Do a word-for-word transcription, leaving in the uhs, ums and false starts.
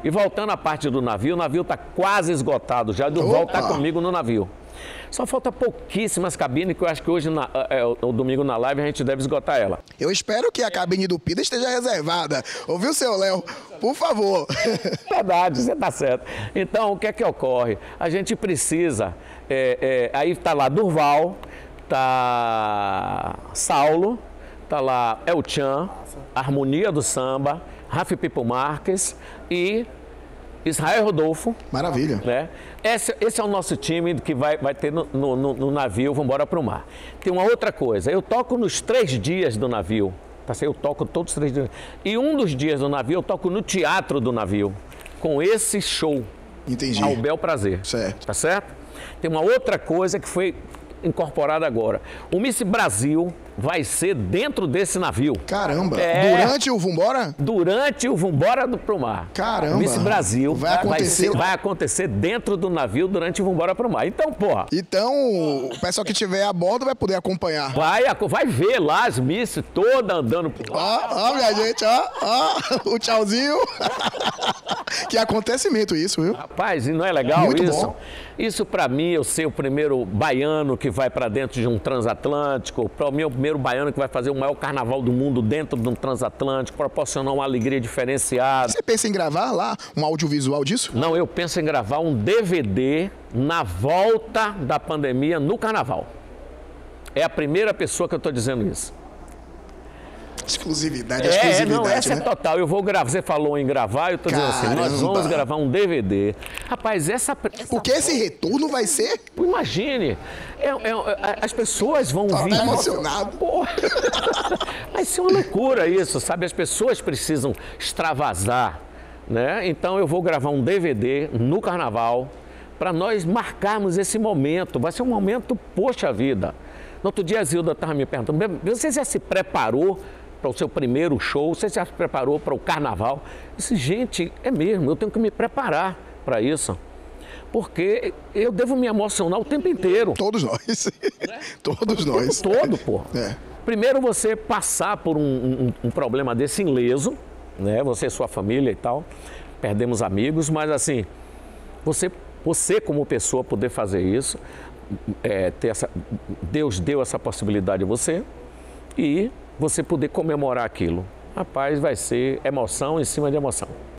E voltando à parte do navio, o navio está quase esgotado já. Durval está comigo no navio. Só falta pouquíssimas cabines, que eu acho que hoje, na, é, o domingo na live, a gente deve esgotar ela. Eu espero que a cabine do Pida esteja reservada. Ouviu, seu Léo? Por favor. Verdade, você está certo. Então, o que é que ocorre? A gente precisa... É, é, aí está lá Durval, está Saulo, está lá El Chan, Harmonia do Samba, Rafi Pipo Marques e Israel Rodolfo. Maravilha. Né? Esse, esse é o nosso time que vai, vai ter no, no, no navio, vamos embora para o mar. Tem uma outra coisa, eu toco nos três dias do navio, tá certo? Eu toco todos os três dias. E um dos dias do navio eu toco no teatro do navio, com esse show. Entendi. Ao bel prazer. Certo. Tá certo? Tem uma outra coisa que foi incorporada agora. O Miss Brasil vai ser dentro desse navio. Caramba! É, durante o Vambora? Durante o Vambora do pro mar. Caramba! O Miss Brasil vai acontecer... Vai, ser, vai acontecer dentro do navio durante o Vambora pro mar. Então, porra... Então, o pessoal que estiver a bordo vai poder acompanhar. Vai, vai ver lá as Miss todas andando por lá. Ó, ó, minha gente, ó, ó, o tchauzinho. Que acontecimento isso, viu? Rapaz, e não é legal Muito isso? Bom. Isso pra mim, eu ser o primeiro baiano que vai pra dentro de um transatlântico, para mim o primeiro baiano que vai fazer o maior carnaval do mundo dentro de um transatlântico, proporcionar uma alegria diferenciada. Você pensa em gravar lá um audiovisual disso? Não, eu penso em gravar um D V D na volta da pandemia no carnaval. É a primeira pessoa que eu tô dizendo isso. Exclusividade, é, exclusividade, não, essa né? é total. Eu vou gravar, você falou em gravar, eu tô Caramba. dizendo assim, nós vamos gravar um D V D. Rapaz, essa... essa Porque esse retorno vai ser... Imagine, é, é, as pessoas vão tá vir... Tá emocionado. Porra. Vai ser uma loucura isso, sabe? As pessoas precisam extravasar, né? Então eu vou gravar um D V D no carnaval para nós marcarmos esse momento. Vai ser um momento, poxa vida. No outro dia a Zilda estava me perguntando, você já se preparou para o seu primeiro show? Você já se preparou para o carnaval? Eu disse, gente, é mesmo, eu tenho que me preparar para isso. Porque eu devo me emocionar o tempo inteiro. Todos nós. Né? Todos o nós. O tempo todo, pô. É. Primeiro você passar por um, um, um problema desse ileso, né? Você e sua família e tal. Perdemos amigos, mas assim, você, você como pessoa poder fazer isso, é, ter essa, Deus deu essa possibilidade a você e você poder comemorar aquilo. Rapaz, vai ser emoção em cima de emoção.